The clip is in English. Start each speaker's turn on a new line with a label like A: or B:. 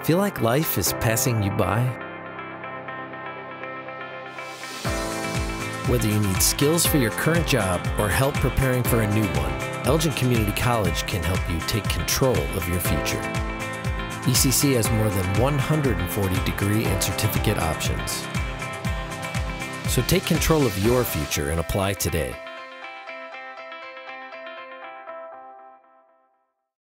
A: Feel like life is passing you by? Whether you need skills for your current job or help preparing for a new one, Elgin Community College can help you take control of your future. ECC has more than 140 degree and certificate options. So take control of your future and apply today.